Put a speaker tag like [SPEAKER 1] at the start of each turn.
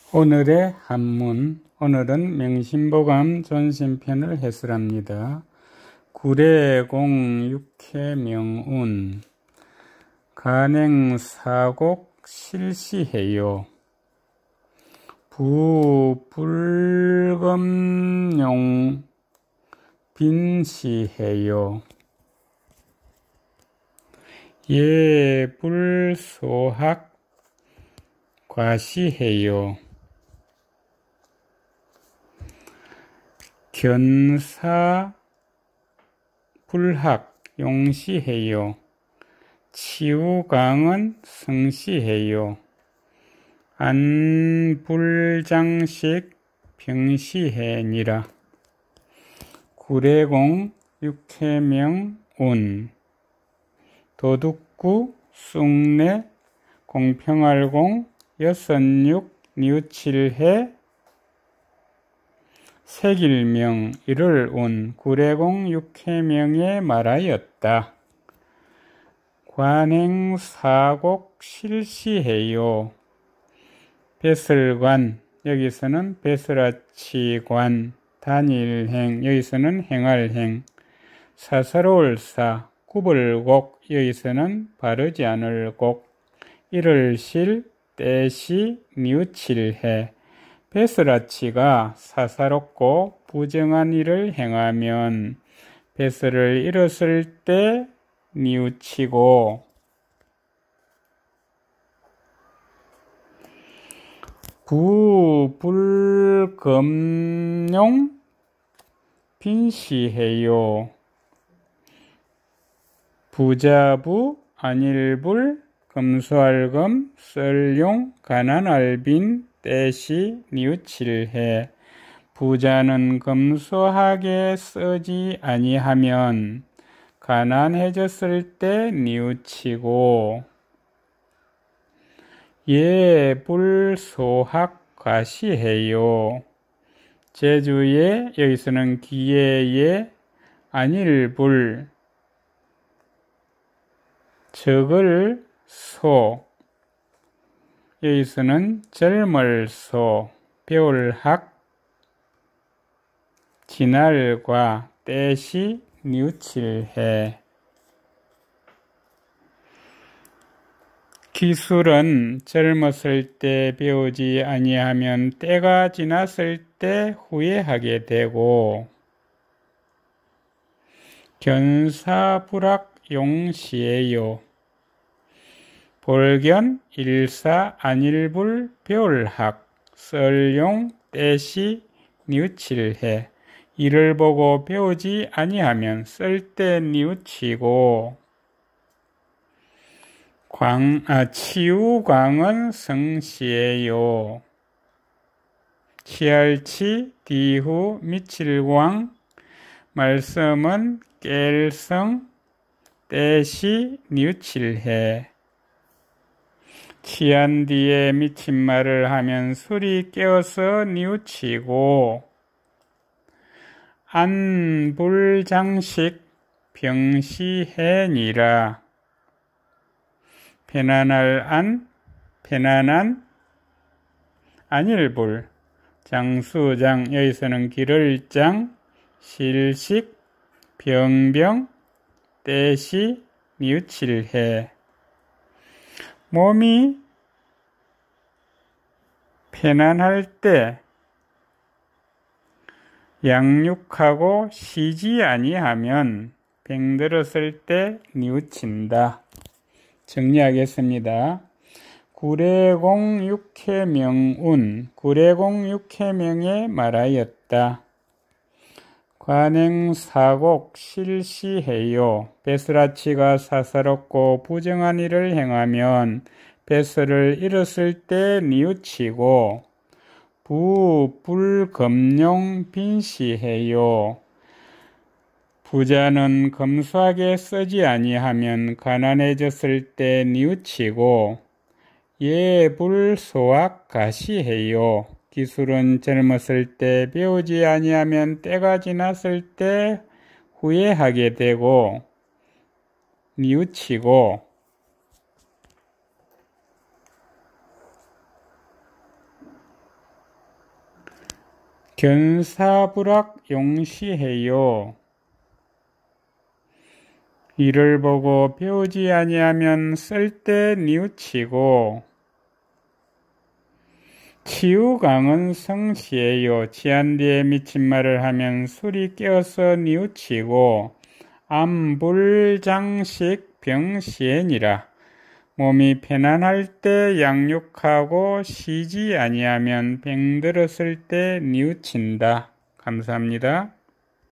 [SPEAKER 1] 오늘의 한문, 오늘은 명심보감 전신편을 해설합니다. 구례공 육해명운, 간행사곡 실시해요. 부불검용 빈시해요. 예불소학 과시해요. 견사 불학 용시해요. 치우강은 성시해요. 안불장식 병시해니라. 구례공 육해명운, 도둑구 쑥내 공평알공 여선육 니우칠해 색일명 이를 운 구례공 육해명에 말하였다. 관행사곡 실시해요. 배설관, 여기서는 배설아치관, 단일행, 여기서는 행할행, 사사로울사, 구벌곡, 여기서는 바르지 않을 곡, 이를실, 때시, 니우칠해, 배설아치가 사사롭고 부정한 일을 행하면 배설을 잃었을 때 니우치고 부불검용 빈시해요. 부자부, 안일불, 검소알검, 썰용, 가난알빈, 때시, 니우칠해. 부자는 검소하게 쓰지 아니하면 가난해졌을 때 니우치고 예불소학 과시해요. 제주에, 여기서는 기예에, 안일불, 적을 소, 여기서는 젊을 소, 배울학, 진할과, 때시, 니우칠해. 기술은 젊었을 때 배우지 아니하면 때가 지났을 때 후회하게 되고, 견사불학 용시해요. 볼견, 일사, 안일불, 배울학, 썰용, 때시, 니우칠해. 이를 보고 배우지 아니하면 쓸 때 니우치고, 치우광은 성시해요. 치알치, 디후, 미칠광, 말씀은 깰성, 때시, 니우칠해. 치한 뒤에 미친 말을 하면 술이 깨어서 니우치고, 안불장식 병시해니라. 편안할 안, 편안한, 안일불, 장수장, 여기서는 기를장, 실식, 병병, 때시, 니우칠해. 몸이 편안할 때 양육하고 쉬지 아니하면 병들었을 때 니우친다. 정리하겠습니다. 구례공 육해명운, 구례공 육해명에 말하였다. 관행사곡 실시해요. 배설아치가 사사롭고 부정한 일을 행하면 배설을 잃었을 때 니우치고, 부불검용 빈시해요. 부자는 검소하게 쓰지 아니하면 가난해졌을 때 니우치고, 예불소학 과시해요. 기술은 젊었을 때 배우지 아니하면 때가 지났을 때 후회하게 되고 니우치고, 견사부락 용시해요. 이를 보고 배우지 아니하면 쓸데 뉘우치고 치우강은 성시해요. 치안 뒤에 미친 말을 하면 술이 깨어서 뉘우치고 암불장식 병시해니라. 몸이 편안할 때 양육하고 쉬지 아니하면 병들었을 때 뉘우친다. 감사합니다.